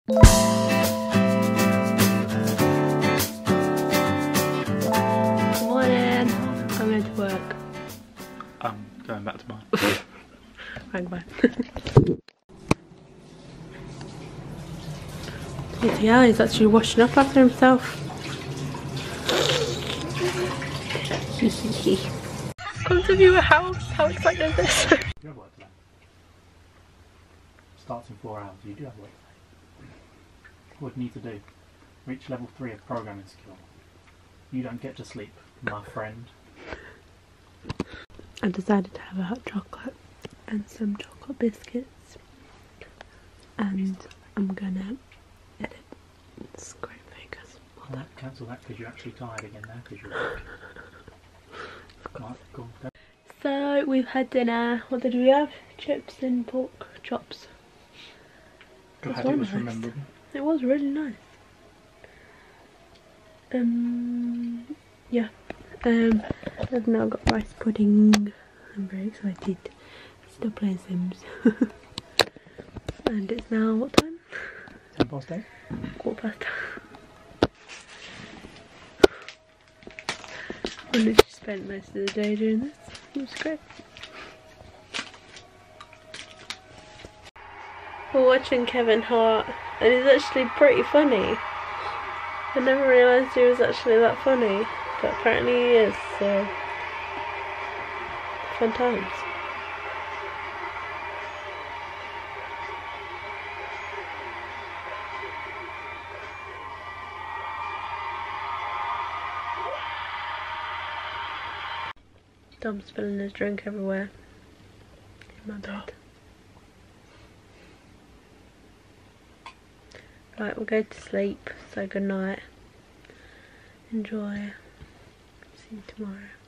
Morning. I'm going to work. I'm going back to mine. Hang by. Yeah, he's actually washing up after himself. Come to view a house. How exciting is this? You have work today. Starts in 4 hours. You do have work today. What do you need to do? Reach level 3 of programming skill. You don't get to sleep, my friend. I decided to have a hot chocolate and some chocolate biscuits, and I'm gonna edit scrape fingers. Cancel that because you're actually tired again now because you're working. Right, cool. So we've had dinner. What did we have? Chips and pork chops. Glad it was rememberable. It was really nice. Yeah. I've now got rice pudding. I'm very excited. Still playing Sims. And it's now what time? 8:10? 8:15. I literally spent most of the day doing this. It was great. We're watching Kevin Hart, and he's actually pretty funny. I never realised he was actually that funny, but apparently he is, so fun times. Tom's spilling his drink everywhere in my bed. Right, we'll go to sleep, so good night. Enjoy. See you tomorrow.